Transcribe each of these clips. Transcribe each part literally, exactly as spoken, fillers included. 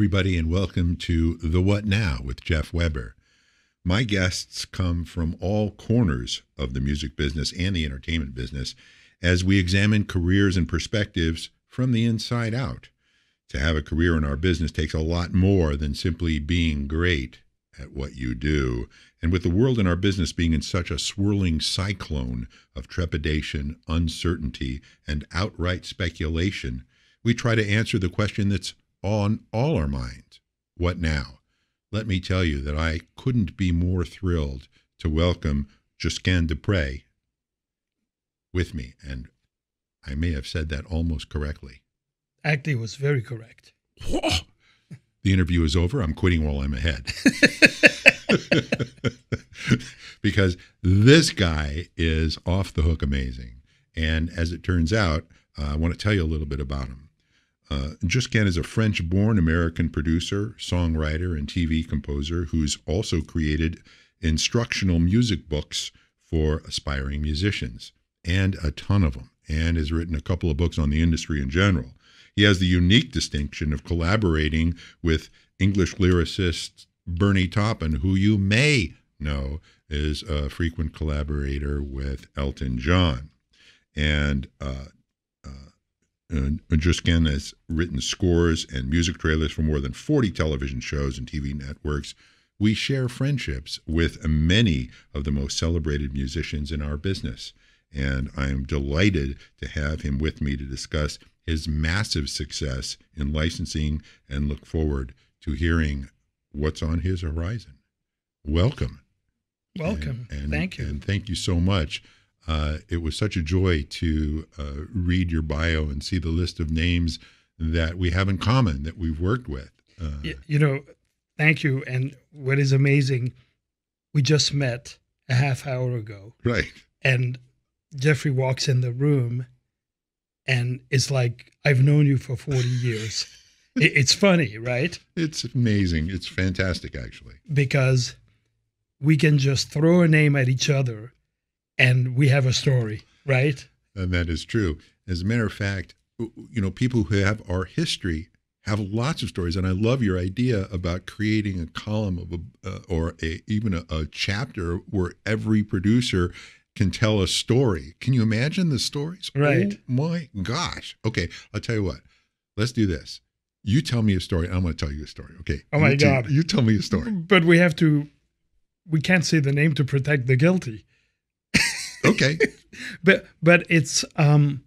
everybody, and welcome to The What Now with Jeff Weber. My guests come from all corners of the music business and the entertainment business as we examine careers and perspectives from the inside out. To have a career in our business takes a lot more than simply being great at what you do. And with the world in our business being in such a swirling cyclone of trepidation, uncertainty, and outright speculation, we try to answer the question that's on all our minds. What now? Let me tell you that I couldn't be more thrilled to welcome Josquin Des Pres with me. And I may have said that almost correctly. Actually, it was very correct. Whoa. The interview is over. I'm quitting while I'm ahead. Because this guy is off the hook amazing. And as it turns out, uh, I want to tell you a little bit about him. Uh, Josquin is a French-born American producer, songwriter, and T V composer who's also created instructional music books for aspiring musicians, and a ton of them, and has written a couple of books on the industry in general. He has the unique distinction of collaborating with English lyricist Bernie Taupin, who you may know is a frequent collaborator with Elton John. And uh, uh, Josquin has written scores and music trailers for more than forty television shows and T V networks. We share friendships with many of the most celebrated musicians in our business. And I am delighted to have him with me to discuss his massive success in licensing and look forward to hearing what's on his horizon. Welcome. Welcome. And, and, thank you. And thank you so much. Uh, it was such a joy to uh, read your bio and see the list of names that we have in common, that we've worked with. Uh, you, you know, thank you. And what is amazing, we just met a half hour ago. Right. And Jeffrey walks in the room and it's like, I've known you for forty years. it, it's funny, right? It's amazing. It's fantastic, actually. Because we can just throw a name at each other and we have a story, right? And that is true. As a matter of fact, you know, people who have our history have lots of stories. And I love your idea about creating a column of a, uh, or a, even a, a chapter where every producer can tell a story. Can you imagine the stories? Right. Oh my gosh. Okay. I'll tell you what, let's do this. You tell me a story. I'm going to tell you a story. Okay. Oh my you God. T- you tell me a story. But we have to, we can't say the name to protect the guilty. Okay. but, but it's, um,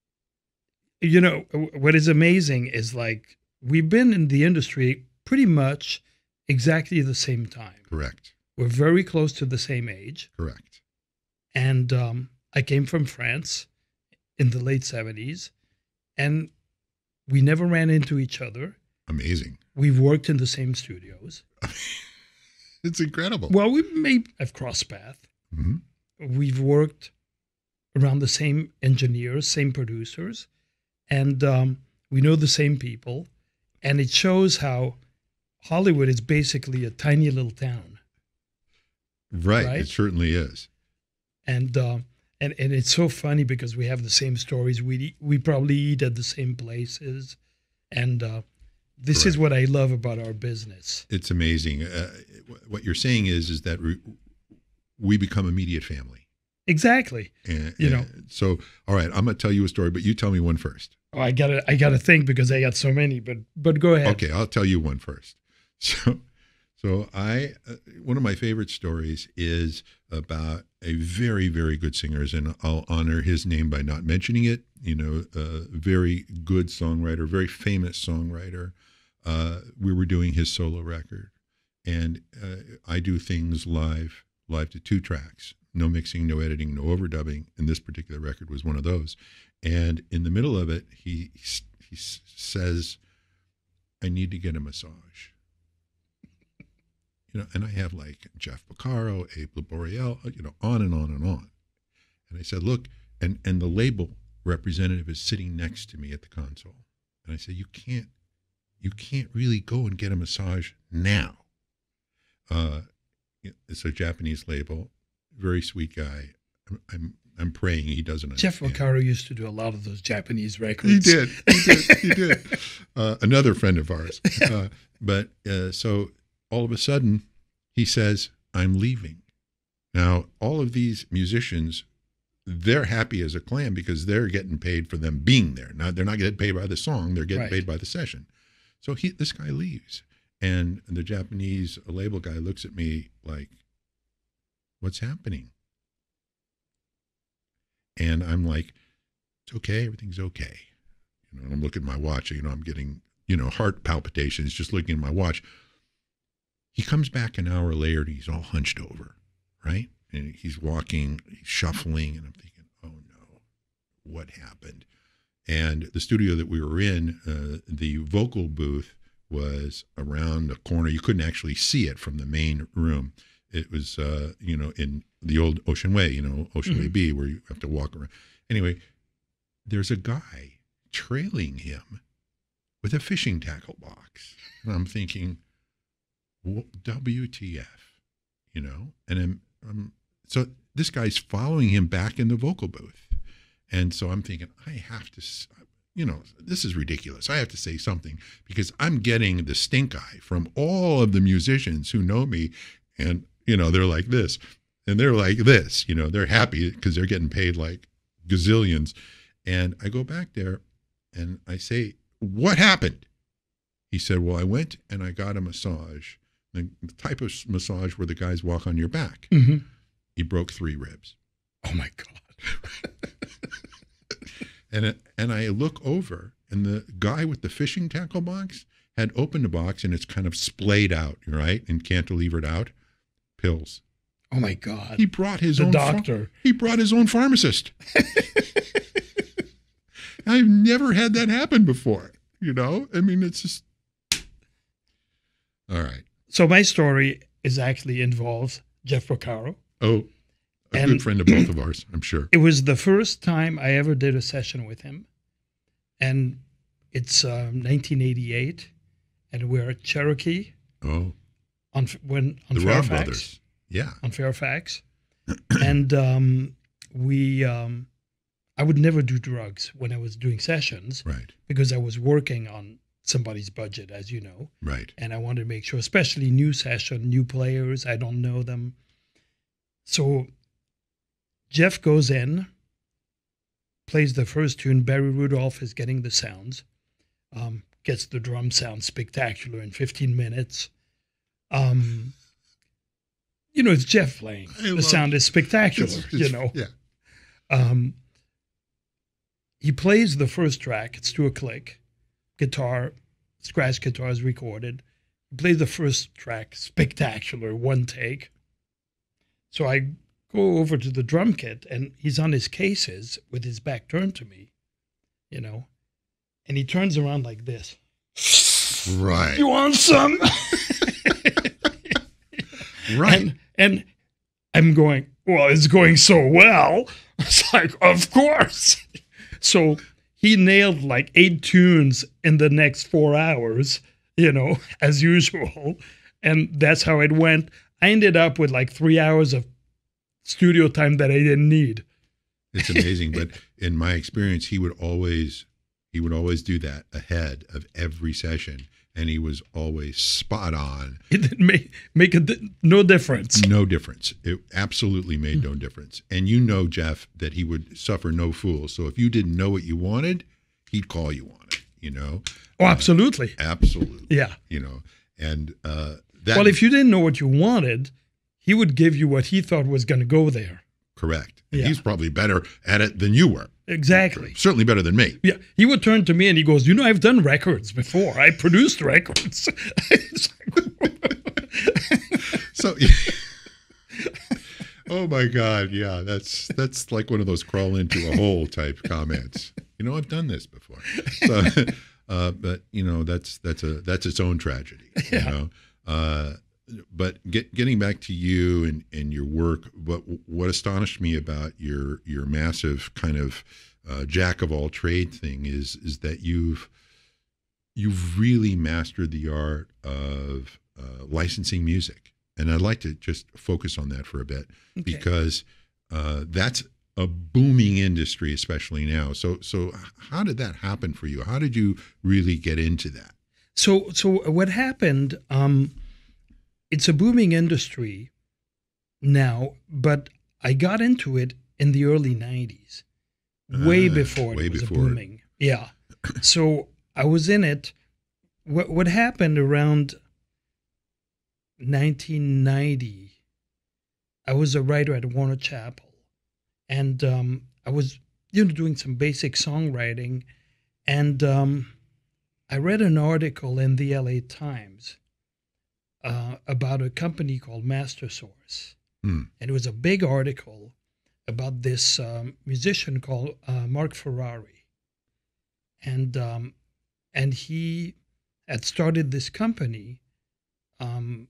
you know, what is amazing is like, we've been in the industry pretty much exactly the same time. Correct. We're very close to the same age. Correct. And um, I came from France in the late seventies, and we never ran into each other. Amazing. We've worked in the same studios. It's incredible. Well, we may have crossed paths. Mm-hmm. We've worked around the same engineers, same producers, and um, we know the same people. And it shows how Hollywood is basically a tiny little town. Right. Right? It certainly is. And uh, and and it's so funny because we have the same stories. We we probably eat at the same places, and uh, this Correct. is what I love about our business. It's amazing. Uh, what you're saying is is that we, we become immediate family. Exactly. And, you know. and so, all right, I'm going to tell you a story, but you tell me one first. Oh, I gotta I gotta think because I got so many. But but go ahead. Okay, I'll tell you one first. So. So I, uh, one of my favorite stories is about a very, very good singer, and I'll honor his name by not mentioning it. You know, a very good songwriter, very famous songwriter. Uh, we were doing his solo record, and uh, I do things live, live to two tracks, no mixing, no editing, no overdubbing. And this particular record was one of those. And in the middle of it, he he says, "I need to get a massage." You know, and I have like Jeff Beccaro, Abe Laboriel, you know, on and on and on. And I said, look, and, and the label representative is sitting next to me at the console. And I said, you can't, you can't really go and get a massage now. Uh, it's a Japanese label, very sweet guy. I'm, I'm I'm praying he doesn't Jeff understand. Vaccaro used to do a lot of those Japanese records. He did. He did. He did. Uh, another friend of ours. Uh, but uh, so all of a sudden, he says, "I'm leaving." Now, all of these musicians, they're happy as a clam because they're getting paid for them being there. Now, they're not getting paid by the song; they're getting Right. paid by the session. So he, this guy leaves, and the Japanese label guy looks at me like, "What's happening?" And I'm like, "It's okay. Everything's okay." You know, and I'm looking at my watch. You know, I'm getting, you know, heart palpitations just looking at my watch. He comes back an hour later and he's all hunched over, right? And he's walking, he's shuffling, and I'm thinking, "Oh no, what happened?" And the studio that we were in, uh, the vocal booth was around the corner. You couldn't actually see it from the main room. It was, uh, you know, in the old Ocean Way, you know, Ocean Way Mhm. B, where you have to walk around. Anyway, there's a guy trailing him with a fishing tackle box. And I'm thinking, W T F, you know? And I'm, I'm, so this guy's following him back in the vocal booth. And so I'm thinking, I have to, you know, this is ridiculous. I have to say something because I'm getting the stink eye from all of the musicians who know me. And, you know, they're like this and they're like this, you know, they're happy because they're getting paid like gazillions. And I go back there and I say, "What happened?" He said, "Well, I went and I got a massage, the type of massage where the guys walk on your back." Mm-hmm. He broke three ribs. Oh my God. And it, and I look over, and the guy with the fishing tackle box had opened the box, and it's kind of splayed out, right, and cantilevered out. Pills. Oh my God. He brought his The own ph- doctor. he brought his own pharmacist. I've never had that happen before. You know, I mean, it's just all right. So my story is actually involves Jeff Vaccaro. Oh, a And- good friend of both of ours, I'm sure. It was the first time I ever did a session with him. And it's um, nineteen eighty-eight. And we're at Cherokee Oh, on when on the Robb Fairfax. brothers. Yeah. On Fairfax. and um, we, um, I would never do drugs when I was doing sessions Right. because I was working on somebody's budget, as you know. Right. And I wanted to make sure, especially new session, new players, I don't know them. So Jeff goes in, plays the first tune. Barry Rudolph is getting the sounds, um, gets the drum sound spectacular in fifteen minutes. Um, you know, it's Jeff playing. I The love- sound is spectacular, It's- you it's- know. Yeah. Um, he plays the first track. It's to a click. Guitar, scratch guitar is recorded. He plays the first track, spectacular, one take. So I go over to the drum kit, and he's on his cases with his back turned to me, you know, and he turns around like this. Right. You want some? Right. And, and I'm going, well, it's going so well. It's like, of course. So he nailed like eight tunes in the next four hours, you know, as usual. And that's how it went. I ended up with like three hours of studio time that I didn't need. It's amazing. But in my experience, he would always he would always do that ahead of every session. And he was always spot on. It didn't make, make a di- no difference. No difference. It absolutely made no difference. And you know, Jeff, that he would suffer no fools. So if you didn't know what you wanted, he'd call you on it, you know? Oh, absolutely. Absolutely. Yeah. You know, and uh, that. Well, if you didn't know what you wanted, he would give you what he thought was going to go there. Correct. And Yeah. he's probably better at it than you were. Exactly. Certainly better than me. Yeah, he would turn to me and he goes, "You know, I've done records before. I produced records." It's like, So, oh my God, yeah, that's that's like one of those crawl into a hole type comments. You know, I've done this before. So, uh, but you know, that's that's a that's its own tragedy. You Yeah. know, uh, but get, getting back to you and, and your work, what what astonished me about your your massive kind of uh, jack of all trade thing is is that you've you've really mastered the art of uh, licensing music. And I'd like to just focus on that for a bit Okay. because uh, that's a booming industry, especially now. So, so how did that happen for you? How did you really get into that? So, so what happened? Um, it's a booming industry now, but I got into it in the early nineties, way Ah, before way it was before. booming. Yeah. So I was in it. What what happened around nineteen ninety? I was a writer at Warner Chappell, and um, I was you know doing some basic songwriting, and um, I read an article in the L A Times uh, about a company called Master Source, Hmm. and it was a big article about this um, musician called uh, Mark Ferrari, and um, and he had started this company um,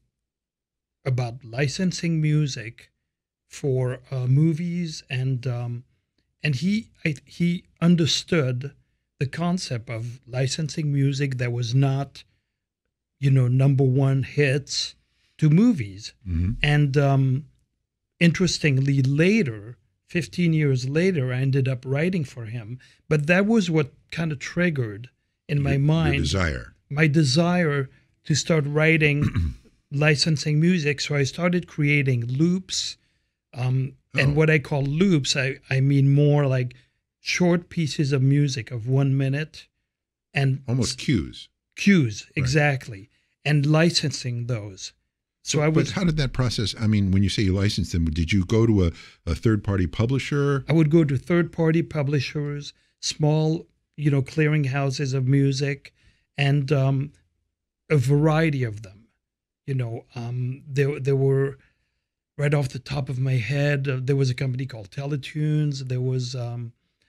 about licensing music for uh, movies, and um, and he I, he understood the concept of licensing music that was not, you know, number one hits to movies, Mm-hmm. and um, interestingly, later, fifteen years later, I ended up writing for him. But that was what kind of triggered in my Your, mind your desire. my desire to start writing licensing music. So I started creating loops. Um, Oh. And what I call loops, I, I mean more like short pieces of music of one minute and Almost cues. cues, exactly, and licensing those. So I was But how did that process? I mean, when you say you licensed them, did you go to a, a third party publisher? I would go to third party publishers, small, you know, clearinghouses of music, and um, a variety of them. You know, um, there there were right off the top of my head. Uh, there was a company called Teletunes. There was um,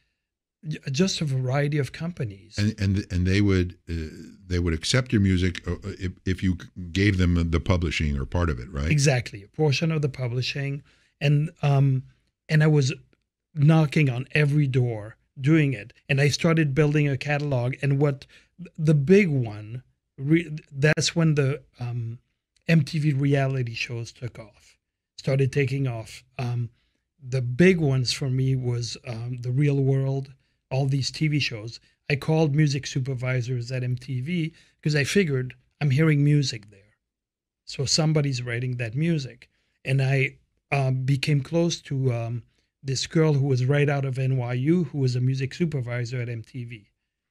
j- just a variety of companies. And and and they would uh, they would accept your music uh, if, if you gave them the publishing or part of it, right? Exactly, a portion of the publishing, and um, and I was knocking on every door doing it, and I started building a catalog. And what the big one, re, that's when the um, M T V reality shows took off, started taking off. Um, the big ones for me was um, The Real World, all these T V shows. I called music supervisors at M T V because I figured I'm hearing music there. So somebody's writing that music. And I uh, became close to um, this girl who was right out of N Y U, who was a music supervisor at M T V.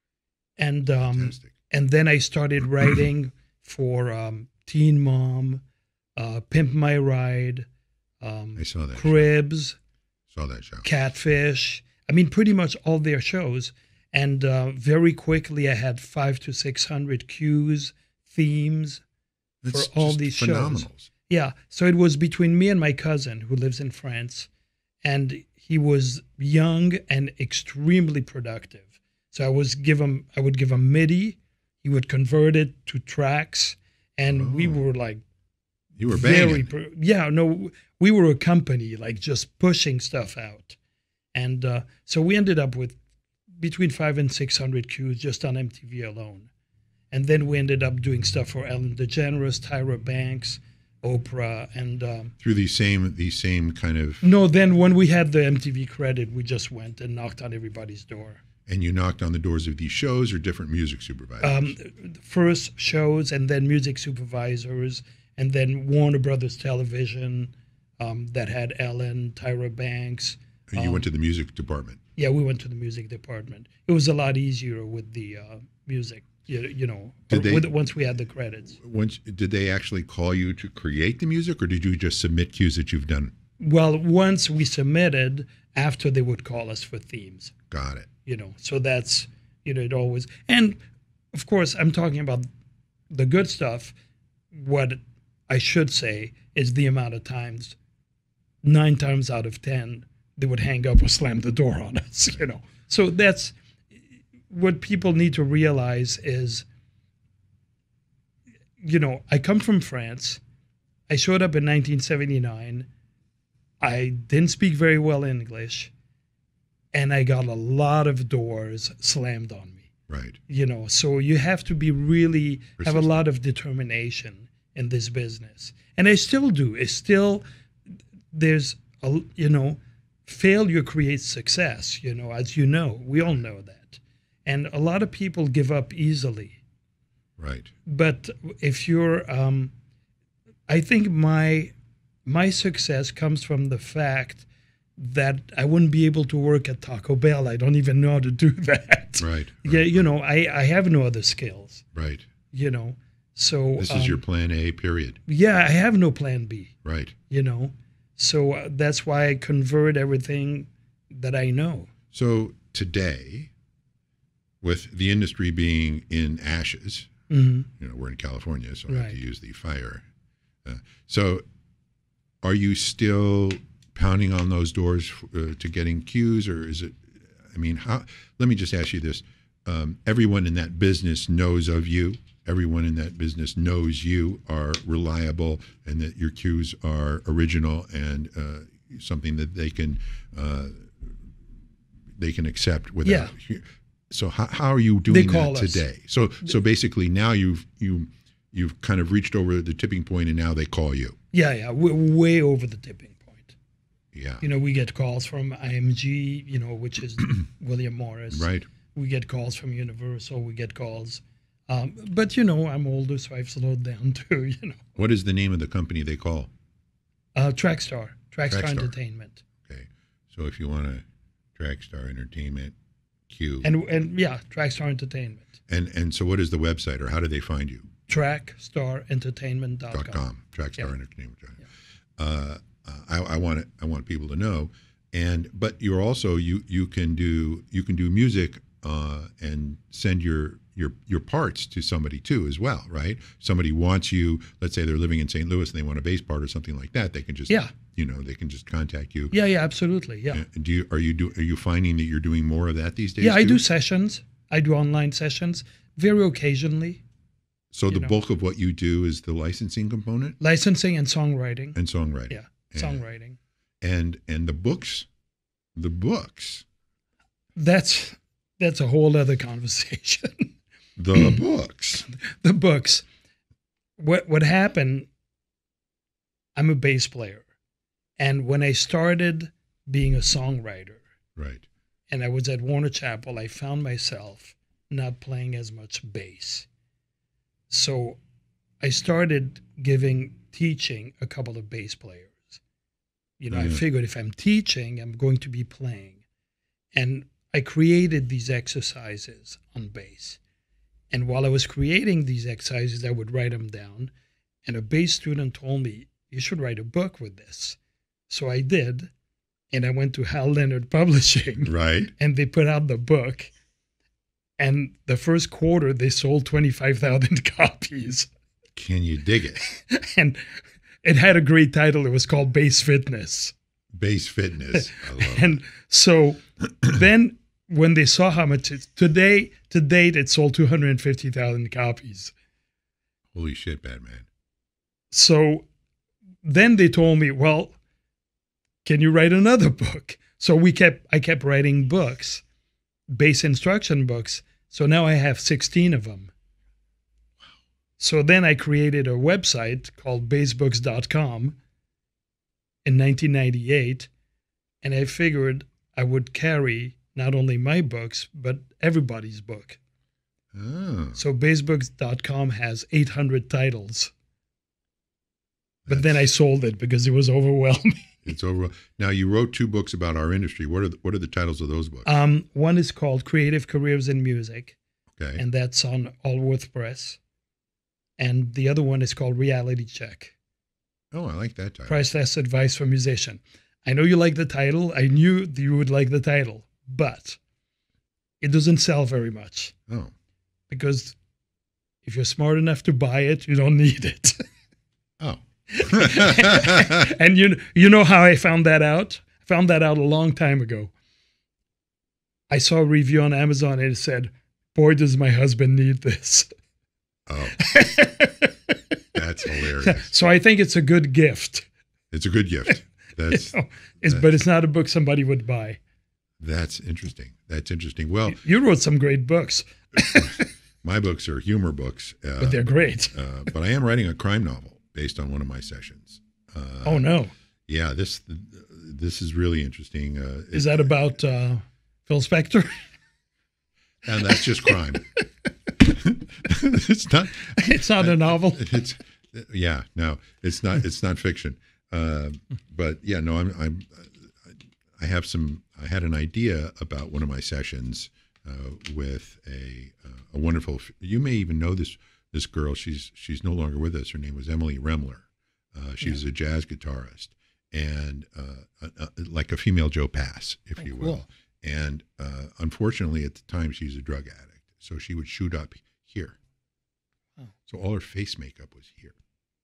And um, Fantastic. and then I started writing for um, Teen Mom, uh, Pimp My Ride, um, I saw that. Cribs, Show. Saw that show. Catfish. I mean, pretty much all their shows. And uh, very quickly, I had five to six hundred cues, themes It's for all just these phenomenal. shows. Yeah. So it was between me and my cousin who lives in France, and he was young and extremely productive. So I was give him, I would give him MIDI, he would convert it to tracks, and Oh. we were like You were very, banging. pro- yeah, no, we were a company like just pushing stuff out, and uh, so we ended up with between five and six hundred cues just on M T V alone. And then we ended up doing stuff for Ellen DeGeneres, Tyra Banks, Oprah, and um, Through these same these same kind of, no. Then when we had the M T V credit, we just went and knocked on everybody's door. and you knocked on the doors of these shows or different music supervisors. Um, first shows, and then music supervisors, and then Warner Brothers Television um, that had Ellen, Tyra Banks. and you um, went to the music department. Yeah, we went to the music department. It was a lot easier with the uh, music, you, you know, Did they- with, once we had the credits. Once, did they actually call you to create the music, or did you just submit cues that you've done? Well, once we submitted, after they would call us for themes, Got it. you know. So that's, you know, it always. And of course, I'm talking about the good stuff. What I should say is the amount of times, nine times out of ten, they would hang up or slam the door on us, you know. So that's what people need to realize is, you know, I come from France. I showed up in nineteen seventy-nine. I didn't speak very well English, and I got a lot of doors slammed on me. Right. You know, so you have to be really have a Persistent. lot of determination in this business, and I still do. It's still there's a you know failure creates success, you know, as you know. We all know that. And a lot of people give up easily. Right. But if you're, um, I think my my success comes from the fact that I wouldn't be able to work at Taco Bell. I don't even know how to do that. Right. right yeah, you right. know, I, I have no other skills. Right. You know, so this is um, your plan A, period. Yeah, I have no plan B. Right. You know, so uh, that's why I convert everything that I know. So today, with the industry being in ashes, mm-hmm. you know, we're in California, so I right. have to use the fire. Uh, so are you still pounding on those doors uh, to getting cues, or is it, I mean, how, let me just ask you this. Um, everyone in that business knows of you. Everyone in that business knows you are reliable and that your cues are original and uh, something that they can uh, they can accept without. Yeah. So how, how are you doing that us. today? So so basically now you've you you've kind of reached over the tipping point and now they call you. Yeah, yeah, we're way over the tipping point. Yeah. You know, we get calls from I M G, you know, which is William Morris. Right. We get calls from Universal. We get calls. Um, but, you know, I'm older, so I've slowed down too, you know. What is the name of the company they call? Uh, Trackstar. Trackstar Trackstar. Entertainment. Okay. So if you want to Trackstar Entertainment, Q. And, and yeah, Trackstar Entertainment. And and so what is the website, or how do they find you? trackstar entertainment dot com. Dot com. Trackstar yeah. Entertainment. Yeah. Uh, I, I want it, I want people to know. And but you're also you you can do you can do music uh, and send your your your parts to somebody too as well, right? Somebody wants you. Let's say they're living in Saint Louis and they want a bass part or something like that. They can just yeah. you know they can just contact you. Yeah, yeah, absolutely. Yeah. And do you are you do are you finding that you're doing more of that these days? Yeah, I too? do sessions. I do online sessions very occasionally. So the know. bulk of what you do is the licensing component, licensing and songwriting. and songwriting. Yeah, and, songwriting. And and the books, the books. That's that's a whole other conversation. The books. The books. What what happened? I'm a bass player, and when I started being a songwriter, Right. and I was at Warner Chappell, I found myself not playing as much bass. So I started giving teaching a couple of bass players. You know, Yeah. I figured if I'm teaching, I'm going to be playing. And I created these exercises on bass. And while I was creating these exercises, I would write them down. And a bass student told me, you should write a book with this. So I did. And I went to Hal Leonard Publishing. Right. And they put out the book. And the first quarter, they sold twenty-five thousand copies. Can you dig it? And it had a great title. It was called Bass Fitness. Bass fitness. I love it. And so then when they saw how much it's today, to date, it sold two hundred fifty thousand copies. Holy shit, Batman. So then they told me, well, can you write another book? So we kept, I kept writing books, bass instruction books. So now I have sixteen of them. So then I created a website called bass books dot com in nineteen ninety-eight. And I figured I would carry not only my books, but everybody's book. Oh. So bass books dot com has eight hundred titles. But then I sold it because it was overwhelming. It's over. Now, you wrote two books about our industry. What are the, what are the titles of those books? Um, one is called Creative Careers in Music, Okay. and that's on Allworth Press. And the other one is called Reality Check, Oh, I like that title. Priceless Advice for Musician. I know you like the title. I knew that you would like the title, but it doesn't sell very much Oh. because if you're smart enough to buy it, you don't need it. Oh. And you you know how I found that out? I found that out a long time ago. I saw a review on Amazon and it said, boy, does my husband need this. Oh. That's hilarious. So I think it's a good gift. It's a good gift. That's You know, it's, but it's not a book somebody would buy. that's interesting. That's interesting. Well, You wrote some great books, my books are humor books, uh, but they're great. uh, but I am writing a crime novel based on one of my sessions. Uh, Oh, no. Yeah, this this is really interesting. Uh, is that about uh, Phil Spector? And that's just crime. It's not. It's not a novel. It's yeah. No, it's not. It's not fiction. Uh, but yeah, no. I'm. I'm. I have some. I had an idea about one of my sessions uh, with a uh, a wonderful. You may even know this this girl. She's she's no longer with us. Her name was Emily Remler. Uh, she yeah. was a jazz guitarist and uh, uh, like a female Joe Pass, if oh, you will. Cool. And uh, unfortunately, at the time, she's a drug addict. So she would shoot up here. Oh. So all her face makeup was here.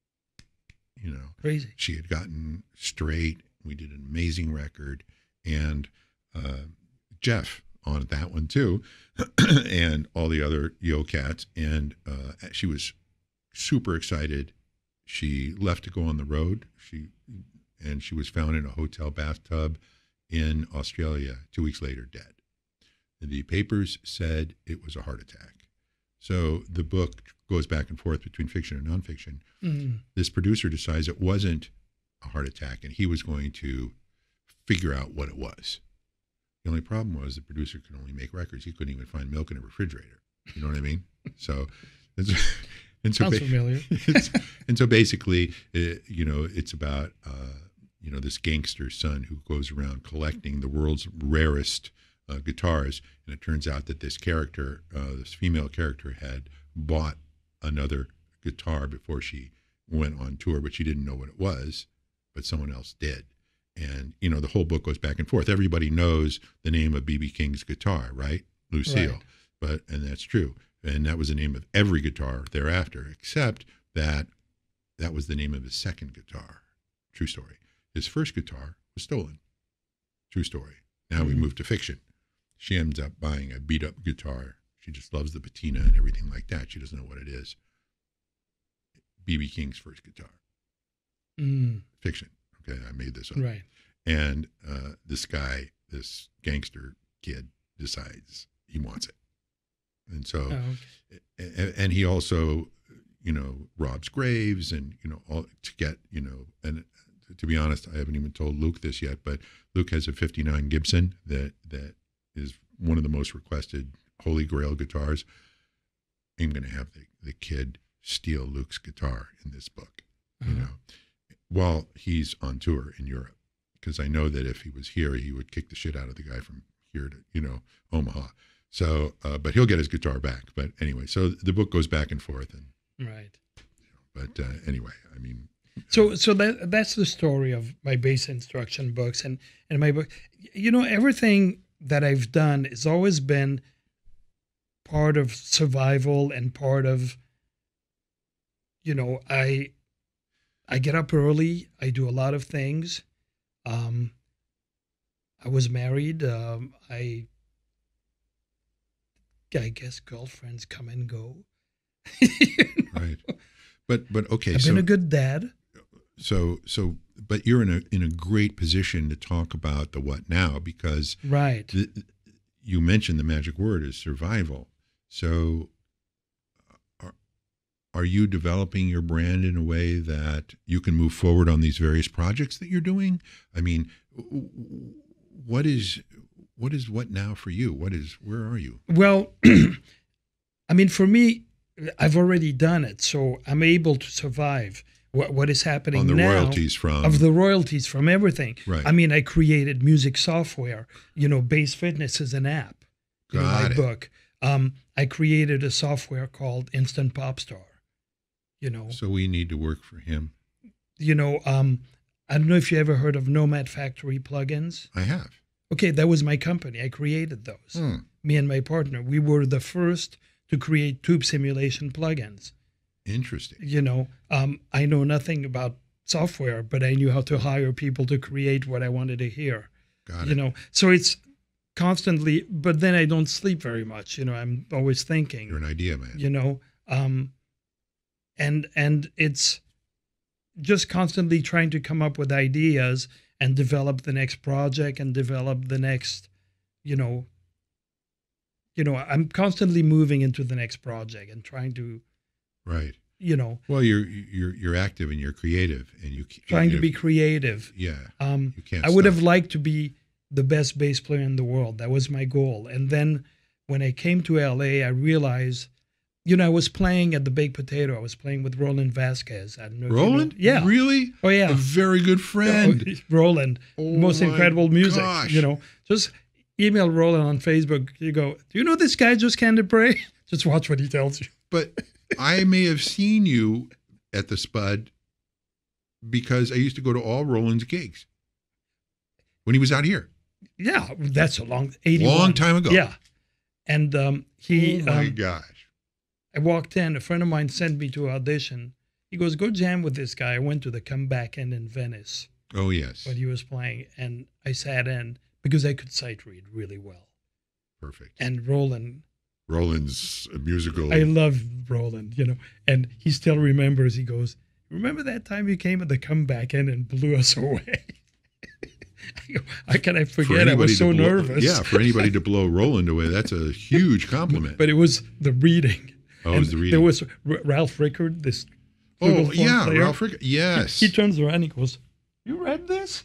You know, crazy. She had gotten straight. We did an amazing record. And uh, Jeff on that one, too, and all the other Yo Cats. And uh, she was super excited. She left to go on the road. She and she was found in a hotel bathtub in Australia two weeks later, dead. The papers said it was a heart attack. So the book goes back and forth between fiction and nonfiction. Mm-hmm. This producer decides it wasn't a heart attack, and he was going to figure out what it was. The only problem was the producer could only make records. He couldn't even find milk in a refrigerator. You know what I mean? So, and so, and so, Sounds familiar. it's, and so basically, it, you know, it's about uh, you know, this gangster's son who goes around collecting the world's rarest uh, guitars. And it turns out that this character, uh, this female character, had bought another guitar before she went on tour, but she didn't know what it was, but someone else did. And, you know, the whole book goes back and forth. Everybody knows the name of B B King's guitar, right? Lucille. Right. But, and that's true. And that was the name of every guitar thereafter, except that that was the name of his second guitar. True story. His first guitar was stolen. True story. Now mm-hmm. we move to fiction. She ends up buying a beat up guitar. She just loves the patina and everything like that. She doesn't know what it is. B B King's first guitar. Mm. Fiction. Okay, I made this up. Right. And uh, this guy, this gangster kid, decides he wants it. And so, oh, okay. and, and he also, you know, robs graves and, you know, all to get, you know, and to be honest, I haven't even told Luke this yet, but Luke has a fifty-nine Gibson that that is one of the most requested Holy Grail guitars. I'm going to have the, the kid steal Luke's guitar in this book, uh-huh. you know, while he's on tour in Europe. Because I know that if he was here, he would kick the shit out of the guy from here to, you know, Omaha. So, uh, but he'll get his guitar back. But anyway, so the book goes back and forth. And, right. You know, but uh, anyway, I mean. So, so that that's the story of my bass instruction books and, and my book. You know, everything that I've done has always been part of survival and part of, you know, I I get up early. I do a lot of things. Um, I was married. Um, I I guess girlfriends come and go. You know? Right. But but okay. I've so, been a good dad. So so but you're in a in a great position to talk about the what now because right. The, you mentioned the magic word is survival. So are, are you developing your brand in a way that you can move forward on these various projects that you're doing? I mean, what is what is what now for you? What is where are you? Well, I mean, for me, I've already done it, so I'm able to survive. What what is happening on the now royalties from of the royalties from everything. Right. I mean, I created music software. You know, Bass Fitness is an app. In Got my it. book. Um, I created a software called Instant Pop Star. You know. So we need to work for him. You know, um, I don't know if you ever heard of Nomad Factory plugins. I have. Okay, that was my company. I created those. Hmm. Me and my partner. We were the first to create tube simulation plugins. Interesting. You know, um, I know nothing about software, but I knew how to hire people to create what I wanted to hear. Got it. You know, so it's constantly, but then I don't sleep very much. You know, I'm always thinking. You're an idea man. You know, um, and and it's just constantly trying to come up with ideas and develop the next project and develop the next, you know, you know, I'm constantly moving into the next project and trying to. Right. you know. Well, you're you're you're active and you're creative, and you Trying you to be creative. Yeah. Um, you can't. I would stop. have liked to be the best bass player in the world. That was my goal. And then when I came to L A, I realized, you know, I was playing at the Baked Potato. I was playing with Roland Vasquez. I don't know if you know- Roland. Yeah. Really? Oh yeah. A very good friend. Oh, Roland, Oh the most my incredible music. gosh. You know, just email Roland on Facebook. You go, do you know this guy Josquin Des Pres? Just watch what he tells you. But I may have seen you at the Spud because I used to go to all Roland's gigs when he was out here. Yeah, that's a long eighty-one. Long time ago. Yeah, and um, he. Oh my um, gosh. I walked in. A friend of mine sent me to audition. He goes, "Go jam with this guy." I went to the Comeback Inn in Venice Oh yes. when he was playing, and I sat in because I could sight read really well. Perfect. And Roland, Roland's musical. I love Roland, you know, and he still remembers. He goes, "Remember that time you came at the Comeback Inn and blew us away?" I go, how can I For forget? I anybody was so to blow- nervous. Yeah, for anybody to blow Roland away, that's a huge compliment. But it was the reading. Oh, it was And the reading. There was R- Ralph Rickard, this oh flugelhorn yeah, player. Ralph Rick. Yes. He turns around and he goes, "You read this?"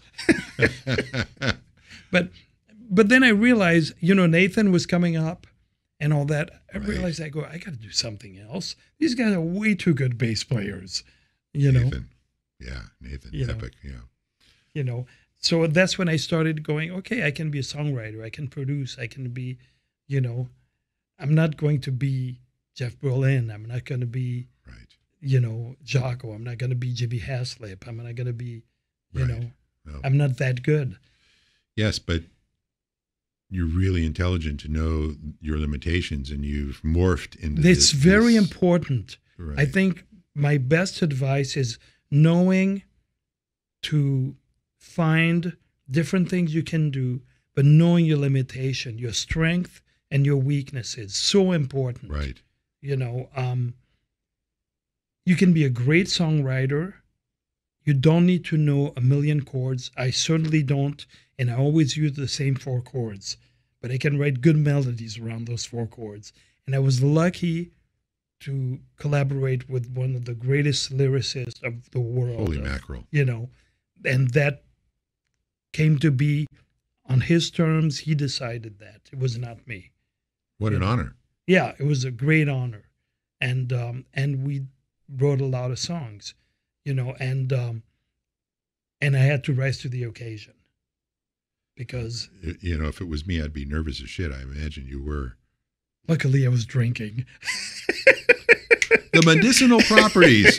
But but then I realized, you know, Nathan was coming up and all that. I Right. realized, I go, I got to do something else. These guys are way too good bass players, you know. Nathan. Yeah, Nathan. You know. Epic. Yeah. You know. So that's when I started going, okay, I can be a songwriter. I can produce. I can be, you know, I'm not going to be Jeff Berlin. I'm not going to be, Right. you know, Jocko. I'm not going to be Jimmy Haslip. I'm not going to be, you Right. know, No. I'm not that good. Yes, but you're really intelligent to know your limitations, and you've morphed into. It's this, very this- important. Right. I think my best advice is knowing to find different things you can do, but knowing your limitation, your strength and your weaknesses. So important. Right. You know, um, you can be a great songwriter. You don't need to know a million chords. I certainly don't, and I always use the same four chords, but I can write good melodies around those four chords. And I was lucky to collaborate with one of the greatest lyricists of the world. Holy uh, mackerel. You know, and that came to be on his terms. He decided that. It was not me. What an Yeah. honor. Yeah, it was a great honor, and um, and we wrote a lot of songs, you know, and um, and I had to rise to the occasion because Y- You know, if it was me, I'd be nervous as shit. I imagine you were. luckily I was drinking. The medicinal properties.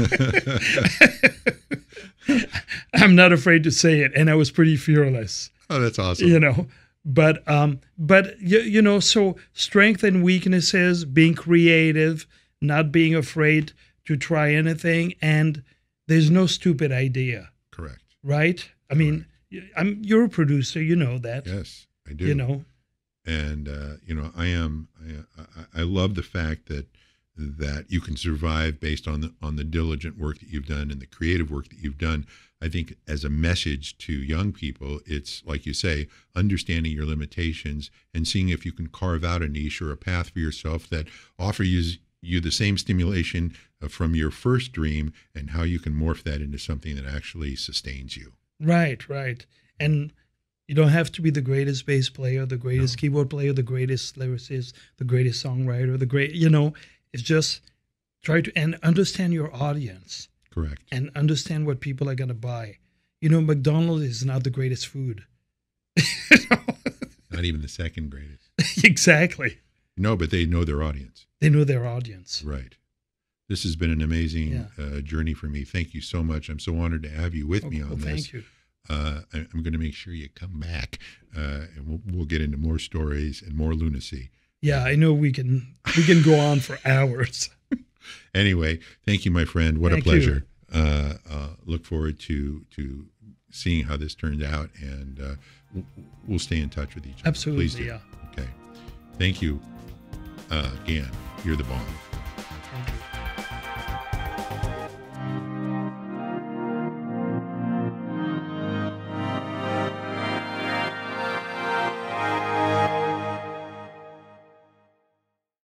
I'm not afraid to say it, and I was pretty fearless, Oh, that's awesome. you know. But um, but you, you know, so strength and weaknesses, being creative, not being afraid to try anything, and there's no stupid idea, Correct. right? I mean, y- I'm you're a producer, you know that, Yes, I do. you know. and uh, you know, I am. I, I, I love the fact that that you can survive based on the on the diligent work that you've done and the creative work that you've done. I think as a message to young people, it's like you say, understanding your limitations and seeing if you can carve out a niche or a path for yourself that offers you, you the same stimulation uh, from your first dream, and how you can morph that into something that actually sustains you. Right, right. And you don't have to be the greatest bass player, the greatest No. keyboard player, the greatest lyricist, the greatest songwriter, the great, you know, it's just try to and understand your audience Correct. and understand what people are going to buy. You know, McDonald's is not the greatest food. You know? Not even the second greatest. Exactly. No, but they know their audience. They know their audience. Right. This has been an amazing Yeah. uh, journey for me. Thank you so much. I'm so honored to have you with Oh, me well, on this. thank you. Uh, I, I'm going to make sure you come back, uh, and we'll, we'll get into more stories and more lunacy. Yeah, I know we can we can go on for hours. Anyway, thank you, my friend. What Thank a you. pleasure. Uh, uh, look forward to to seeing how this turns out, and uh, we'll, we'll stay in touch with each other. Absolutely, Please do. yeah. Okay. Thank you uh, again. You're the bomb. Thank you.